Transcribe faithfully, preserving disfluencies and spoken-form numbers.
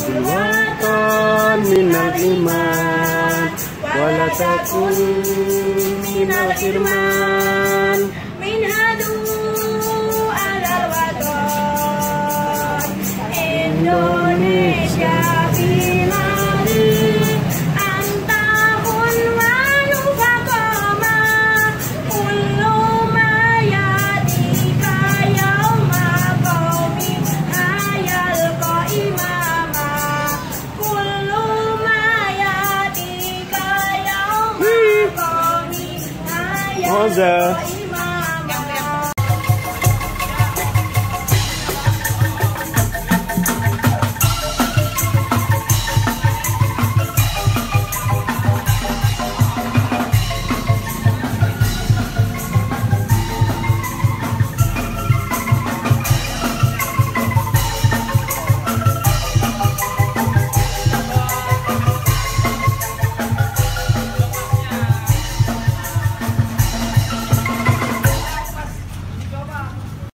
silwatan minal iman wala takun minal firman min hadu alal waton Indonesia bilari antahun wanu fakoma kullu mayatika yauma qaumi ayal qaimama kullu mayatika yauma qaumi ayal